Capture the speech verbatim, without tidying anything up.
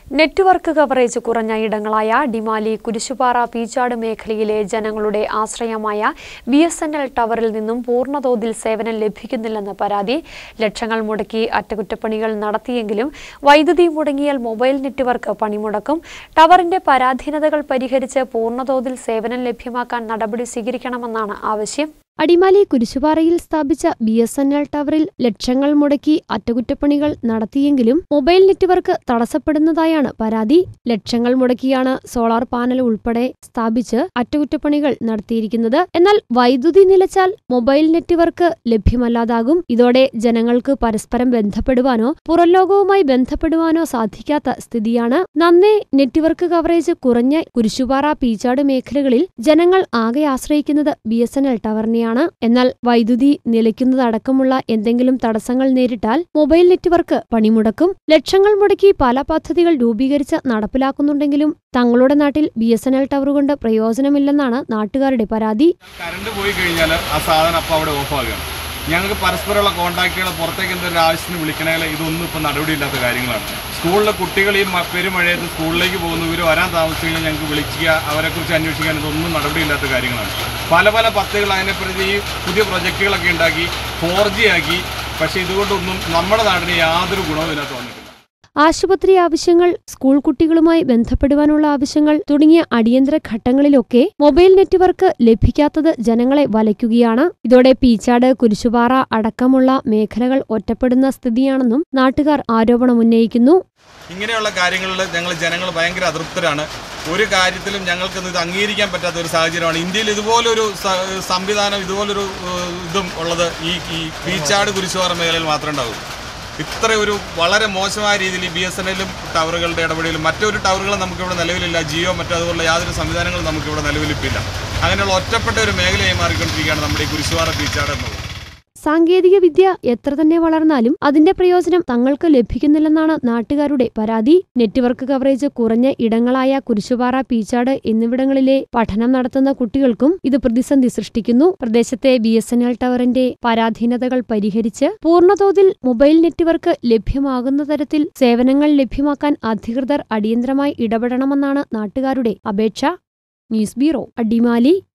Network coverage കുറഞ്ഞ ഇടങ്ങളായ അടിമാലി, കുരിശുപാറ, പീച്ചാട് മേഖലയിലെ ജനങ്ങളുടെ ആശ്രയമായ ബി എസ് എൻ എൽ ടവറിൽ നിന്നും പൂർണ്ണതോതിൽ സേവനം ലഭിക്കുന്നില്ലെന്ന പരാതി. ലക്ഷങ്ങൾ മുടക്കി അറ്റകുറ്റപ്പണികൾ നടത്തിയെങ്കിലും വൈദ്യുതി മുടങ്ങിയാൽ മൊബൈൽ നെറ്റ്വർക്ക് പണിമുടക്കും. ടവറിന്റെ പരാധീനതകൾ പരിഹരിച്ച് പൂർണ്ണതോതിൽ സേവനം ലഭ്യമാക്കാൻ നടപടി സ്വീകരിക്കണമെന്നാണ് ആവശ്യം. അടിമാലി കുരിശുപാറയിൽ സ്ഥാപിച്ച ബി എസ് എൻ എൽ ടവറിൽ ലക്ഷങ്ങൾ മുടക്കി അറ്റകുറ്റപ്പണികൾ നടത്തിയെങ്കിലും മൊബൈൽ നെറ്റ്വർക്ക് തടസ്സപ്പെടുന്നതായാണ് പരാതി. ലക്ഷങ്ങൾ മുടക്കിയാണ് സോളാർ പാനൽ ഉൾപ്പെടെ സ്ഥാപിച്ച് അറ്റകുറ്റപ്പണികൾ നടത്തിയിരിക്കുന്നത്. എന്നാൽ വൈദ്യുതി നിലച്ചാൽ മൊബൈൽ നെറ്റ്വർക്ക് ലഭ്യമല്ലാതാകും. ഇതോടെ ജനങ്ങൾക്ക് പരസ്പരം ബന്ധപ്പെടുവാനോ പുറംലോകവുമായി ബന്ധപ്പെടുവാനോ സാധിക്കാത്ത സ്ഥിതിയാണ്. നന്നേ നെറ്റ്വർക്ക് കവറേജ് കുറഞ്ഞ കുരിശുപാറ, പീച്ചാട് മേഖലകളിൽ ജനങ്ങൾ ആകെ ആശ്രയിക്കുന്നത് ബി എസ് എൻ എൽ ടവറിനെ. എന്നാൽ വൈദ്യുതി നിലയ്ക്കുന്നതടക്കമുള്ള എന്തെങ്കിലും തടസ്സങ്ങൾ നേരിട്ടാൽ മൊബൈൽ നെറ്റ്വർക്ക് പണിമുടക്കും. ലക്ഷങ്ങൾ മുടക്കി പല പദ്ധതികൾ രൂപീകരിച്ച് നടപ്പിലാക്കുന്നുണ്ടെങ്കിലും തങ്ങളുടെ നാട്ടിൽ B S N L tower കൊണ്ട് പ്രയോജനമില്ലെന്നാണ് നാട്ടുകാരുടെ പരാതി. കറണ്ട് പോയി കഴിഞ്ഞാൽ ആ സാധനം അപ്പം അവിടെ ഓഫാകുകയാണ്. ഞങ്ങൾക്ക് പരസ്പരമുള്ള കോൺടാക്റ്റുകൾ പുറത്തേക്ക് എന്തൊരു ആവശ്യത്തിന് വിളിക്കണമെങ്കിൽ ഇതൊന്നും ഇപ്പം നടപടിയില്ലാത്ത കാര്യങ്ങളാണ്. സ്കൂളിലെ കുട്ടികൾ ഈ പെരുമഴയത്ത് സ്കൂളിലേക്ക് പോകുന്നവർ വരാൻ താമസിച്ചാൽ ഞങ്ങൾക്ക് വിളിക്കുക, അവരെക്കുറിച്ച് അന്വേഷിക്കാൻ ഇതൊന്നും നടപടിയില്ലാത്ത കാര്യങ്ങളാണ്. പല പല പദ്ധതികൾ അതിനെപ്പറ്റി ഈ പുതിയ പ്രൊജക്റ്റുകളൊക്കെ ഉണ്ടാക്കി ഫോർ ജി ആക്കി. പക്ഷേ ഇതുകൊണ്ടൊന്നും നമ്മുടെ നാടിന് യാതൊരു ഗുണവും ഇതിനകത്ത് വന്നിട്ടില്ല. ആശുപത്രി ആവശ്യങ്ങൾ, സ്കൂൾ കുട്ടികളുമായി ബന്ധപ്പെടുവാനുള്ള ആവശ്യങ്ങൾ തുടങ്ങിയ അടിയന്തര ഘട്ടങ്ങളിലൊക്കെ മൊബൈൽ നെറ്റ്വർക്ക് ലഭിക്കാത്തത് ജനങ്ങളെ വലയ്ക്കുകയാണ്. ഇതോടെ പീച്ചാട്, കുരിശുപാറ അടക്കമുള്ള മേഖലകൾ ഒറ്റപ്പെടുന്ന സ്ഥിതിയാണെന്നും നാട്ടുകാർ ആരോപണമുന്നയിക്കുന്നു. ഇങ്ങനെയുള്ള കാര്യങ്ങളിൽ ഞങ്ങൾ ജനങ്ങൾ ഭയങ്കര അതൃപ്തരാണ്. ഒരു കാര്യത്തിലും ഞങ്ങൾക്ക് ഇത് അംഗീകരിക്കാൻ പറ്റാത്ത ഒരു സാഹചര്യമാണ്. ഇന്ത്യയിൽ ഇതുപോലൊരു സംവിധാനം, ഇതുപോലൊരു ഇതും ഉള്ളത് ഈ ഈ പീച്ചാട്, കുരിശുപാറ മേഖലയിൽ മാത്രമേ ഉണ്ടാവൂ. ഇത്ര ഒരു വളരെ മോശമായ രീതിയിൽ ഈ ബി എസ് എൻ എല്ലും ടവറുകളുടെ ഇടപെടലും മറ്റൊരു ടവറുകളും നമുക്കിവിടെ നിലവിലില്ല. ജിയോ മറ്റതുപോലുള്ള യാതൊരു സംവിധാനങ്ങളും നമുക്കിവിടെ നിലവിലിപ്പില്ല. അങ്ങനെയുള്ള ഒറ്റപ്പെട്ട ഒരു മേഖലയായി മാറിക്കൊണ്ടിരിക്കുകയാണ് നമ്മുടെ ഈ കുരിശുപാറ, പീച്ചാട് എന്നുള്ളത്. സാങ്കേതിക വിദ്യ എത്ര തന്നെ വളർന്നാലും അതിന്റെ പ്രയോജനം തങ്ങൾക്ക് ലഭിക്കുന്നില്ലെന്നാണ് നാട്ടുകാരുടെ പരാതി. നെറ്റ്വർക്ക് കവറേജ് കുറഞ്ഞ ഇടങ്ങളായ കുരിശുപാറ, പീച്ചാട് എന്നിവിടങ്ങളിലെ പഠനം നടത്തുന്ന കുട്ടികൾക്കും ഇത് പ്രതിസന്ധി സൃഷ്ടിക്കുന്നു. പ്രദേശത്തെ ബി എസ് എൻ എൽ ടവറിന്റെ പരാധീനതകൾ പരിഹരിച്ച് പൂർണ്ണതോതിൽ മൊബൈൽ നെറ്റ്വർക്ക് ലഭ്യമാകുന്ന തരത്തിൽ സേവനങ്ങൾ ലഭ്യമാക്കാൻ അധികൃതർ അടിയന്തരമായി ഇടപെടണമെന്നാണ് നാട്ടുകാരുടെ അപേക്ഷ. News bureau, Adimali.